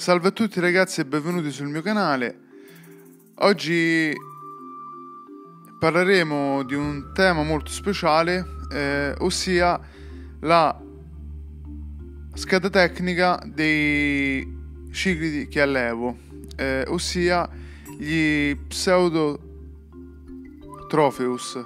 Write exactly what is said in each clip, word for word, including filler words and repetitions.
Salve a tutti ragazzi e benvenuti sul mio canale. Oggi parleremo di un tema molto speciale, eh, ossia la scheda tecnica dei ciclidi che allevo, eh, ossia gli Pseudotropheus.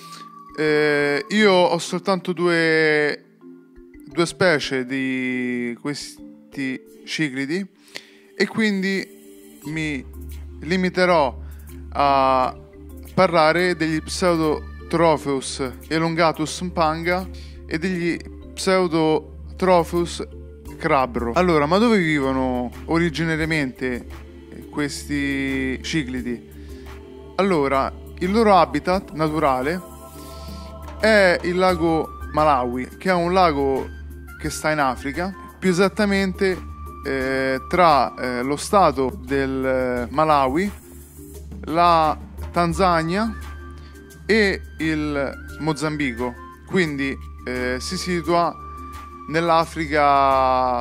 Eh, io ho soltanto due, due specie di questi ciclidi e quindi mi limiterò a parlare degli Pseudotropheus elongatus mpanga e degli Pseudotropheus crabro. Allora, ma dove vivono originariamente questi ciclidi? Allora, il loro habitat naturale è il lago Malawi, che è un lago che sta in Africa, più esattamente eh, tra eh, lo stato del Malawi, la Tanzania e il Mozambico. Quindi eh, si situa nell'Africa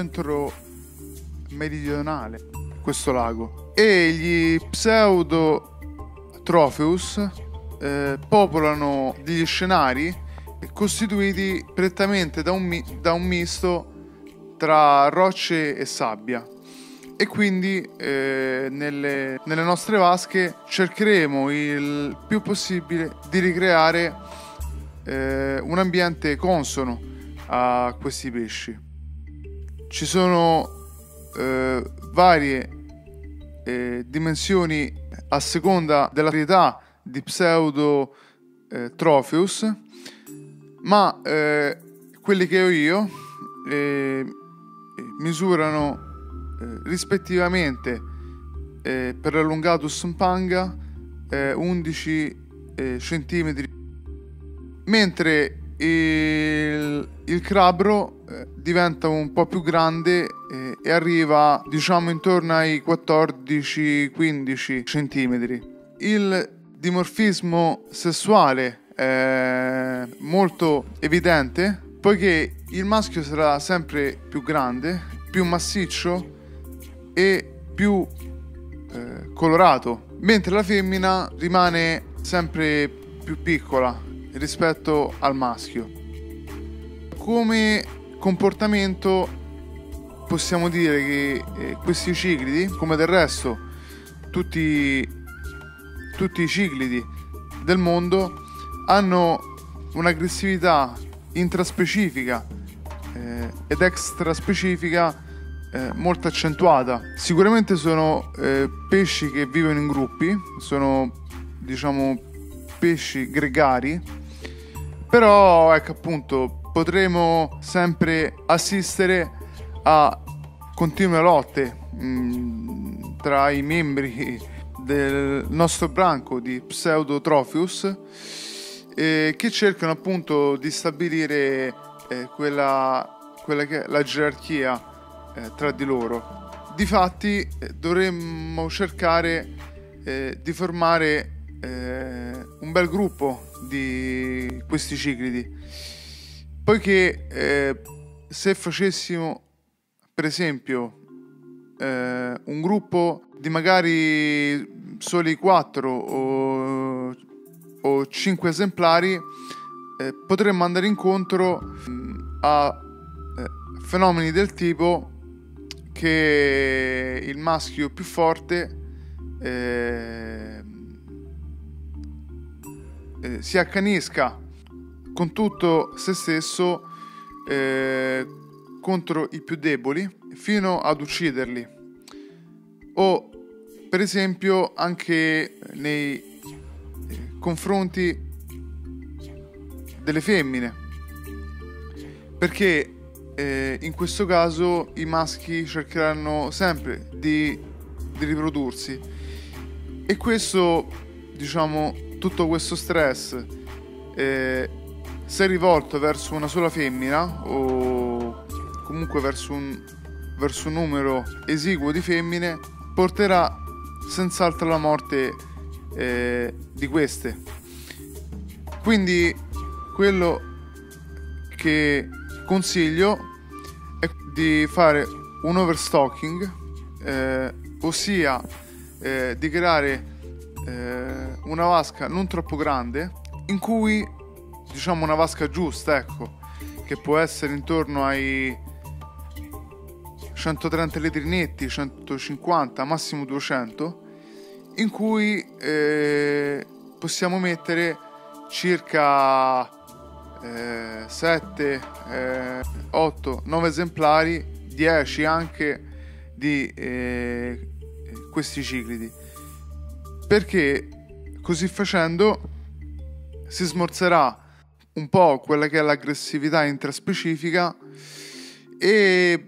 centro-meridionale questo lago. E gli Pseudotropheus eh, popolano degli scenari costituiti prettamente da un, mi- da un misto tra rocce e sabbia, e quindi eh, nelle, nelle nostre vasche cercheremo il più possibile di ricreare eh, un ambiente consono a questi pesci. Ci sono eh, varie eh, dimensioni a seconda della varietà di Pseudotropheus, ma eh, quelli che ho io eh, misurano eh, rispettivamente eh, per l'allungatus mpanga eh, undici eh, centimetri, mentre il, il crabro eh, diventa un po' più grande eh, e arriva diciamo intorno ai quattordici quindici centimetri. Il dimorfismo sessuale è molto evidente, poiché il maschio sarà sempre più grande, più massiccio e più eh, colorato, mentre la femmina rimane sempre più piccola rispetto al maschio. Come comportamento possiamo dire che eh, questi ciclidi, come del resto tutti, tutti i ciclidi del mondo, hanno un'aggressività intraspecifica eh, ed extraspecifica eh, molto accentuata. Sicuramente sono eh, pesci che vivono in gruppi, sono diciamo pesci gregari, però ecco appunto potremo sempre assistere a continue lotte mh, tra i membri del nostro branco di Pseudotropheus eh, che cercano appunto di stabilire eh, quella, quella che è la gerarchia eh, tra di loro. Difatti eh, dovremmo cercare eh, di formare eh, un bel gruppo di questi ciclidi, poiché eh, se facessimo per esempio eh, un gruppo di magari soli quattro o, o cinque esemplari, eh, potremmo andare incontro mh, a eh, fenomeni del tipo che il maschio più forte eh, eh, si accanisca con tutto se stesso eh, contro i più deboli fino ad ucciderli, o per esempio anche nei eh, confronti delle femmine, perché eh, in questo caso i maschi cercheranno sempre di, di riprodursi, e questo diciamo tutto questo stress eh, se rivolto verso una sola femmina o comunque verso un, verso un numero esiguo di femmine porterà senz'altro alla morte eh, di queste. Quindi quello che consiglio è di fare un overstocking eh, ossia eh, di creare eh, una vasca non troppo grande, in cui, diciamo, una vasca giusta, ecco, che può essere intorno ai centotrenta litri netti, centocinquanta, massimo duecento, in cui eh, possiamo mettere circa eh, sette, otto, nove esemplari, dieci anche di eh, questi ciclidi, perché così facendo si smorzerà un po' quella che è l'aggressività intraspecifica e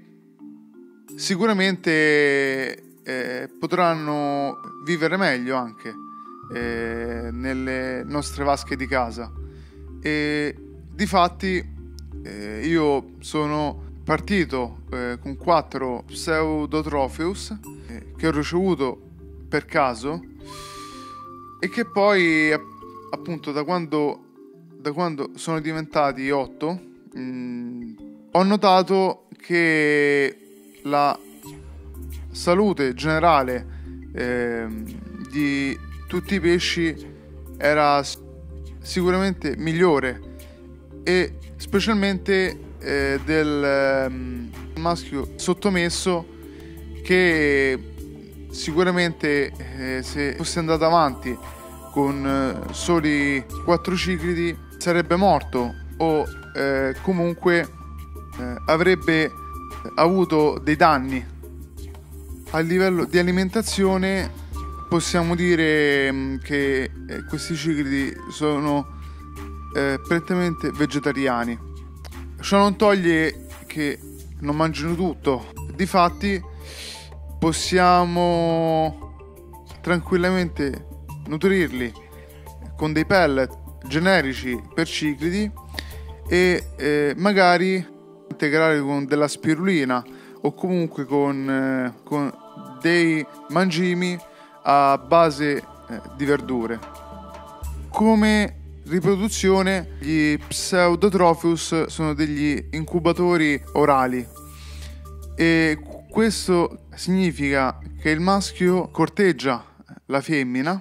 sicuramente eh, potranno vivere meglio anche eh, nelle nostre vasche di casa. E difatti eh, io sono partito eh, con quattro Pseudotropheus eh, che ho ricevuto per caso e che poi appunto da quando da quando sono diventati otto mh, ho notato che la salute generale eh, di tutti i pesci era sicuramente migliore, e specialmente eh, del eh, maschio sottomesso, che sicuramente eh, se fosse andato avanti con eh, soli quattro ciclidi sarebbe morto o eh, comunque eh, avrebbe avuto dei danni. A livello di alimentazione possiamo dire mh, che eh, questi ciclidi sono eh, prettamente vegetariani. Ciò non toglie che non mangino tutto. Difatti possiamo tranquillamente nutrirli con dei pellet generici per ciclidi e eh, magari integrare con della spirulina o comunque con, eh, con dei mangimi a base eh, di verdure. Come riproduzione, gli Pseudotropheus sono degli incubatori orali, e questo significa che il maschio corteggia la femmina,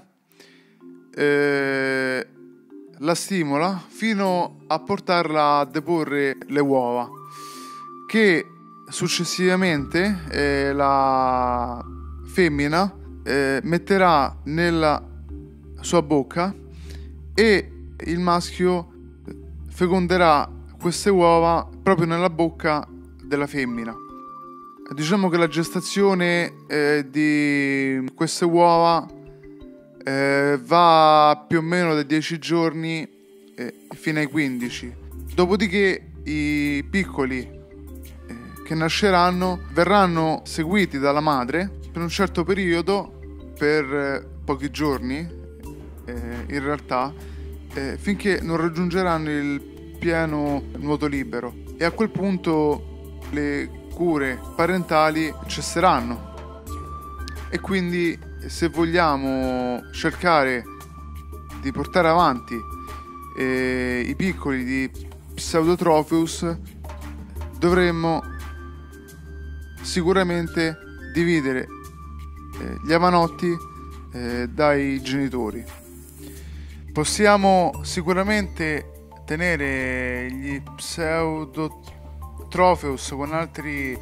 eh, la stimola fino a portarla a deporre le uova, che successivamente eh, la femmina eh, metterà nella sua bocca, e il maschio feconderà queste uova proprio nella bocca della femmina. Diciamo che la gestazione eh, di queste uova eh, va più o meno da dieci giorni eh, fino ai quindici. Dopodiché i piccoli eh, che nasceranno verranno seguiti dalla madre per un certo periodo, per eh, pochi giorni eh, in realtà, eh, finché non raggiungeranno il pieno nuoto libero, e a quel punto le cure parentali cesseranno. E quindi, se vogliamo cercare di portare avanti eh, i piccoli di Pseudotropheus, dovremmo sicuramente dividere eh, gli avanotti eh, dai genitori. Possiamo sicuramente tenere gli Pseudotropheus con altri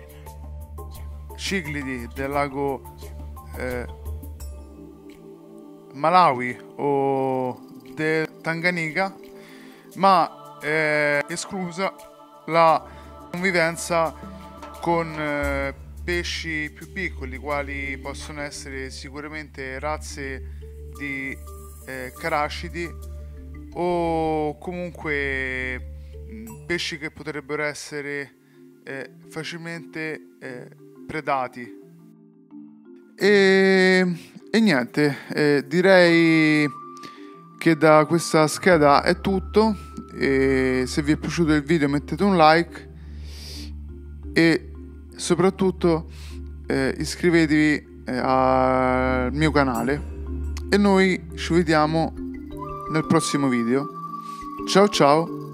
ciclidi del lago eh, Malawi o del Tanganica, ma è esclusa la convivenza con eh, pesci più piccoli, quali possono essere sicuramente razze di eh, carascidi o comunque mh, pesci che potrebbero essere eh, facilmente eh, predati. E, e niente, eh, direi che da questa scheda è tutto. E se vi è piaciuto il video mettete un like e soprattutto eh, iscrivetevi eh, al mio canale, e noi ci vediamo nel prossimo video. Ciao ciao.